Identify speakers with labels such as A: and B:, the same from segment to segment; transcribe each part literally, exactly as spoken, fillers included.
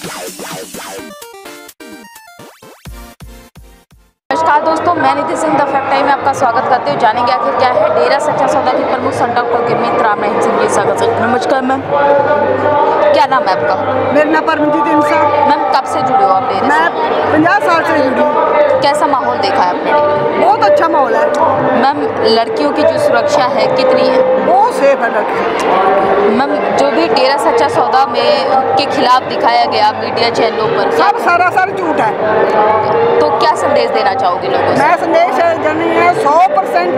A: नमस्कार दोस्तों, मैं Nidhi Singh the fact time में आपका स्वागत करते हुए जानेंगे आखिर क्या है डेरा सच्चा सौदा के प्रमुख संत डॉक्टर गुरमीत राम रहीम सिंह जी स्वागत है। नमस्कार मैम, क्या नाम है आपका?
B: मेरा नाम परमजीत इंसा।
A: मैम कब से जुड़े हो आप डेरे से?
B: मैं पचास साल से जुड़ी हूँ।
A: कैसा माहौल देखा है आपने डेरे?
B: बहुत अच्छा माहौल है
A: मैम। लड़कियों की जो सुरक्षा है कितनी है?
B: बहुत सेफ है लड़की।
A: मैम जो भी डेरा सच्चा सौदा में के खिलाफ दिखाया गया मीडिया चैनलों पर,
B: सब सारा सारा झूठ है।
A: तो क्या संदेश देना चाहोगे लोगों से?
B: मैं संदेश देनी है सौ परसेंट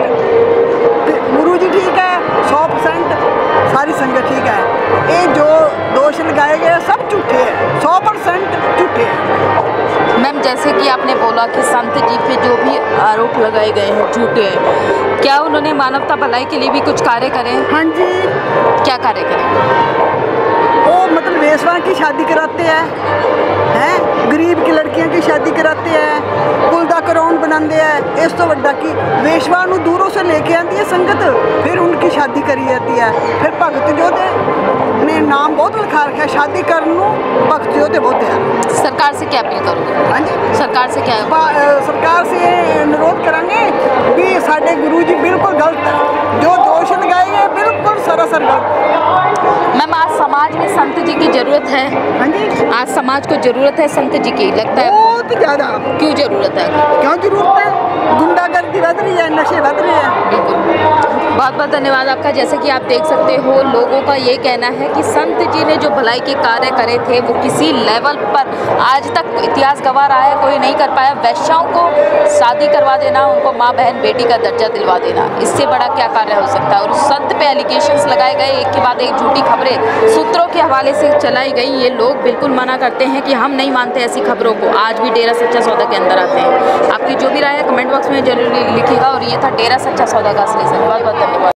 B: गुरु जी ठीक है, सौ परसेंट सारी संगत ठीक है। ये जो दोष लगाए गए सब झूठे हैं, सौ परसेंट झूठे हैं।
A: मैम जैसे कि आपने बोला कि संत जी पे जो भी आरोप लगाए गए हैं झूठे हैं, क्या उन्होंने मानवता भलाई के लिए भी कुछ कार्य करे?
B: हाँ जी।
A: क्या कार्य करे?
B: वो मतलब वेश्वा की शादी कराते हैं, हैं गरीब की लड़कियों की शादी कराते हैं, कुल दा करौन बनाते हैं। इस तो वड्डा की वेश्वा नूं दूरों से लेके आती है संगत, फिर उनकी शादी करी जाती है। फिर भगत जोधे ने नाम बहुत लिखा रखा है, शादी करने नूं भगत जोधे बहुत है।
A: सरकार से क्या अपील करोगे?
B: हाँ जी।
A: सरकार से क्या?
B: सरकार से अनुरोध करेंगे भी साढ़े गुरु जी बिल्कुल गलत है, जो दोष लगाए गए बिल्कुल सरासर गलत।
A: मैम आज समाज में संत जी की जरूरत है?
B: हाँ जी।
A: आज समाज को जरूरत है संत जी की, लगता है?
B: बहुत ज़्यादा।
A: क्यों जरूरत है?
B: क्यों जरूरत है? गुंडागर्दी बढ़ रही है, नशे बढ़ रहे हैं।
A: बिल्कुल। बहुत बहुत धन्यवाद आपका। जैसे कि आप देख सकते हो, लोगों का ये कहना है कि संत जी ने जो भलाई के कार्य करे थे वो किसी लेवल पर आज तक इतिहास गवाह रहा है, कोई नहीं कर पाया। वैश्याओं को शादी करवा देना, उनको माँ बहन बेटी का दर्जा दिलवा देना, इससे बड़ा क्या कार्य हो सकता है? और संत पे एलिगेशंस लगाए गए, एक के बाद एक झूठी खबरें सूत्रों के हवाले से चलाई गई। ये लोग बिल्कुल मना करते हैं कि हम नहीं मानते ऐसी खबरों को। आज भी डेरा सच्चा सौदा के अंदर आते हैं। आपकी जो भी राय है कमेंट बॉक्स में जरूर लिखिएगा। और ये था डेरा सच्चा सौदा का असली। बहुत बहुत धन्यवाद।